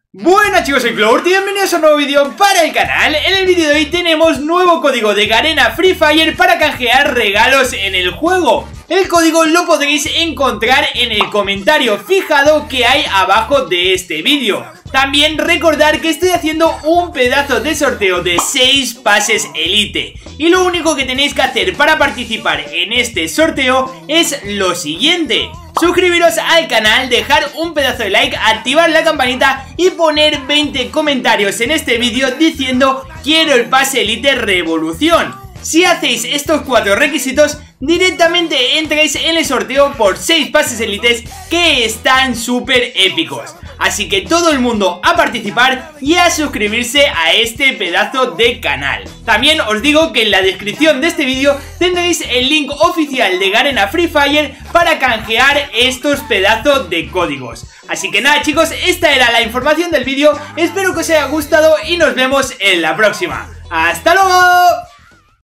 Buenas chicos, soy Cloud y bienvenidos a un nuevo vídeo para el canal. En el vídeo de hoy tenemos nuevo código de Garena Free Fire para canjear regalos en el juego. El código lo podréis encontrar en el comentario fijado que hay abajo de este vídeo. También recordar que estoy haciendo un pedazo de sorteo de 6 pases Elite. Y lo único que tenéis que hacer para participar en este sorteo es lo siguiente: suscribiros al canal, dejar un pedazo de like, activar la campanita y poner 20 comentarios en este vídeo diciendo quiero el pase Elite Revolución. Si hacéis estos 4 requisitos, directamente entráis en el sorteo por 6 pases Elites que están súper épicos. Así que todo el mundo a participar y a suscribirse a este pedazo de canal. También os digo que en la descripción de este vídeo tendréis el link oficial de Garena Free Fire para canjear estos pedazos de códigos. Así que nada chicos, esta era la información del vídeo, espero que os haya gustado y nos vemos en la próxima. ¡Hasta luego!